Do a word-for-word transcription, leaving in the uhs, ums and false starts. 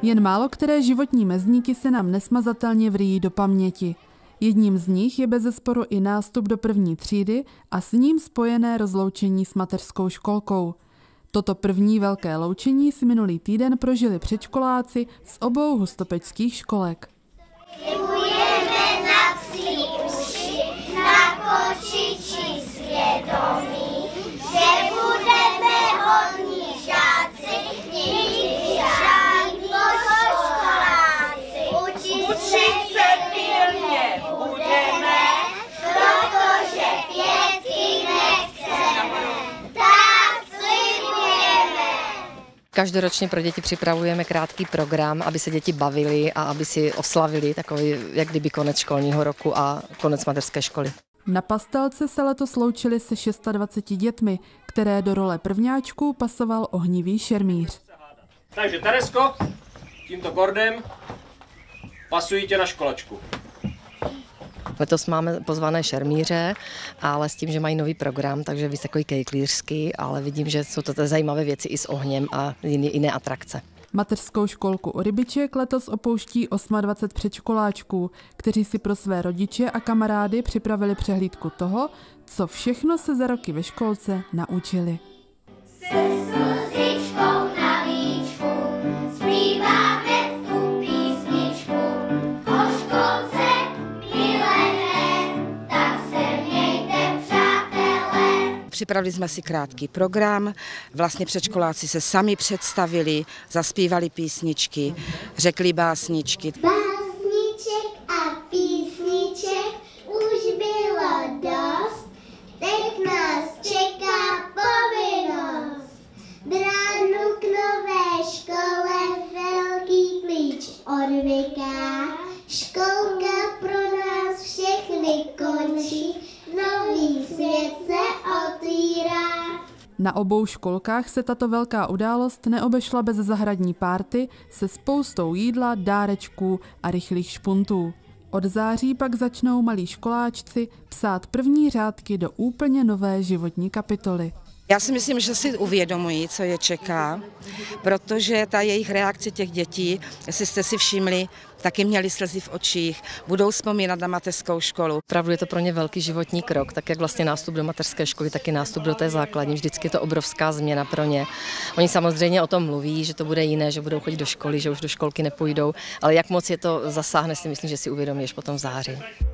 Jen málo které životní mezníky se nám nesmazatelně vrýjí do paměti. Jedním z nich je bezesporu i nástup do první třídy a s ním spojené rozloučení s mateřskou školkou. Toto první velké loučení si minulý týden prožili předškoláci z obou hustopečských školek. Slibujeme na psí uši, na kočičí svědomí, že budeme hodní žáci, nikdy žádní poškoláci. Učit se pilně budeme, protože pětky nechceme. Tak slibujeme. Každoročně pro děti připravujeme krátký program, aby se děti bavili a aby si oslavili takový, jak kdyby konec školního roku a konec mateřské školy. Na pastelce se letos loučili se dvaceti šesti dětmi, které do role prvňáčků pasoval ohnivý šermíř. Takže Teresko, tímto kordem pasují tě na školačku. Letos máme pozvané šermíře, ale s tím, že mají nový program, takže víc takový kejklířský, ale vidím, že jsou to zajímavé věci i s ohněm a jiné, jiné atrakce. Mateřskou školku u Rybiček letos opouští dvacet osm předškoláčků, kteří si pro své rodiče a kamarády připravili přehlídku toho, co všechno se za roky ve školce naučili. Se slzičkou na víčku zpíváme tu písničku o školce milené, tak se mějte, přátelé. Připravili jsme si krátký program, vlastně předškoláci se sami představili, zaspívali písničky, řekli básničky. Básniček a písniček už bylo dost, teď nás čeká povinnost. Bránu k nové škole velký klíč odvyká, školka pro nás všechny končí, nový svět se otvírá. Na obou školkách se tato velká událost neobešla bez zahradní párty se spoustou jídla, dárečků a rychlých špuntů. Od září pak začnou malí školáčci psát první řádky do úplně nové životní kapitoly. Já si myslím, že si uvědomují, co je čeká, protože ta jejich reakce těch dětí, jestli jste si všimli, taky měli slzy v očích, budou vzpomínat na mateřskou školu. Opravdu je to pro ně velký životní krok, tak jak vlastně nástup do mateřské školy, tak i nástup do té základní. Vždycky je to obrovská změna pro ně. Oni samozřejmě o tom mluví, že to bude jiné, že budou chodit do školy, že už do školky nepůjdou, ale jak moc je to zasáhne, si myslím, že si uvědomí až potom v září.